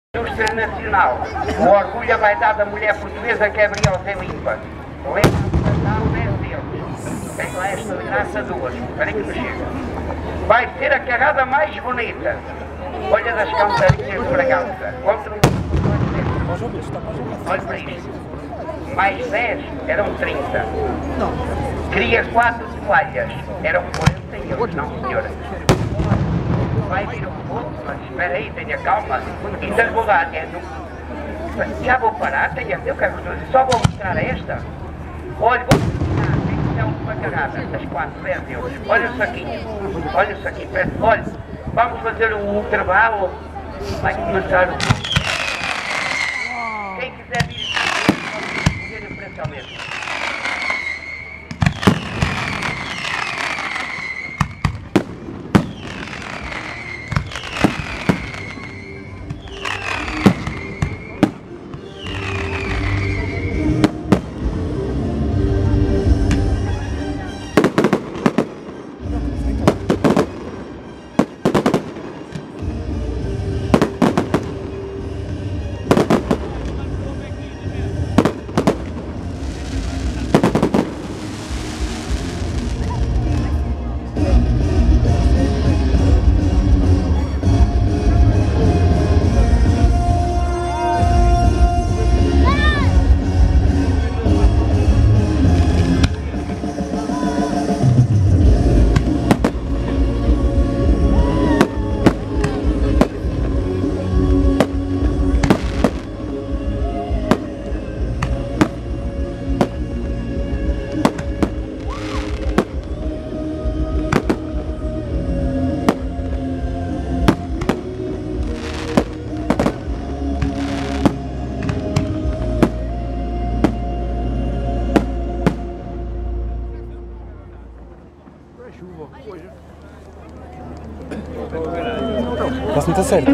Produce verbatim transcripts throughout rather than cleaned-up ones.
Indústria nacional, o orgulho, a vaidade da mulher portuguesa que é briosa e limpa. Lembra-se dez deles. Tem lá esta graça duas. Espera que me chega. Vai ser a carrada mais bonita. Olha das cantarinas de Bragança. Contra um... Olha para isto. Mais dez eram trinta. Queria quatro toalhas. Eram quarenta euros. Não, senhora. Vai vir um pouco, mas espera aí, tenha calma. Ainda lhe vou dar. É no... Já vou parar, tenha, eu quero só vou mostrar esta. Olha, vou mostrar, tem que ser uma carrada, das quatro, dez euros. Olha o saquinho, olha o saquinho, olha, vamos fazer um intervalo. Vai começar o... Quem quiser vir aqui, ver o preço ao mesmo. Mas não está certo.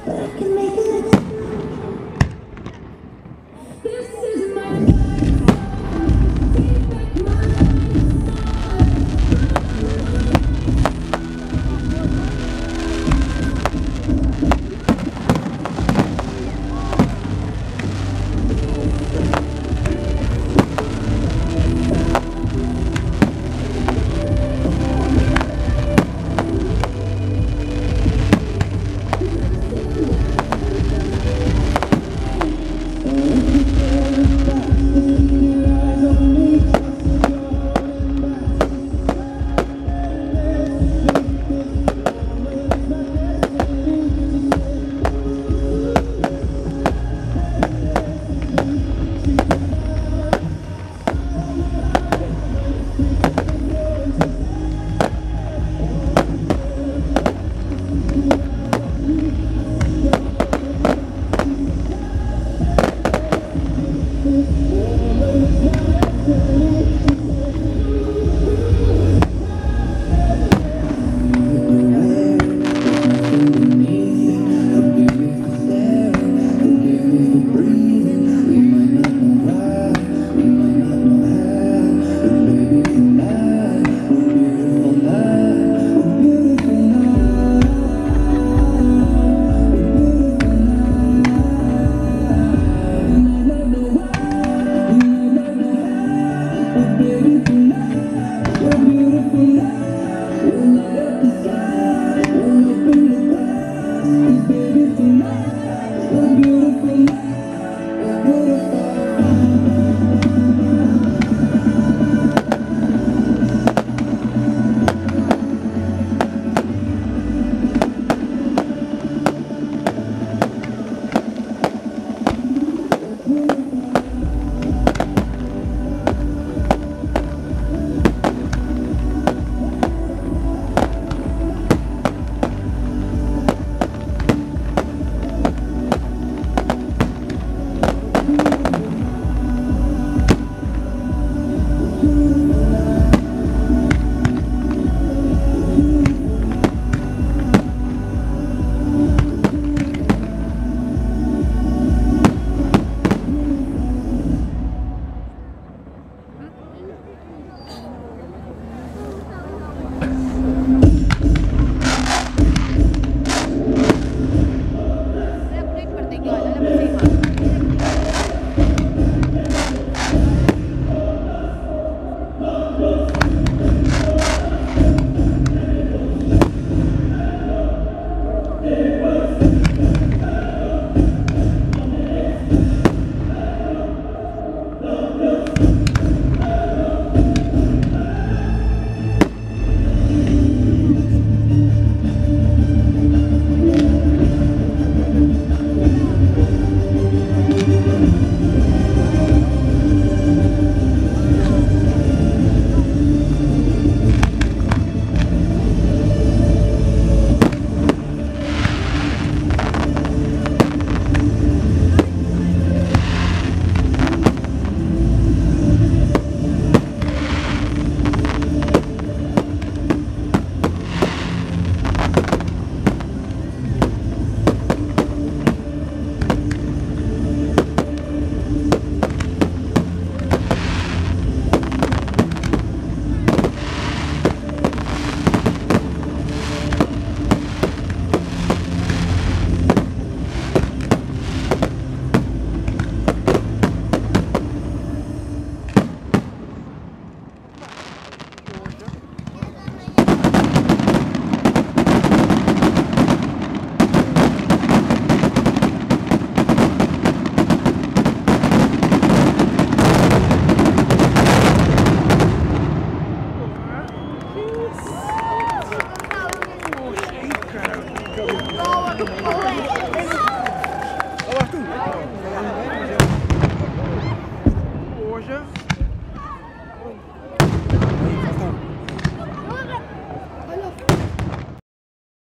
Beautiful.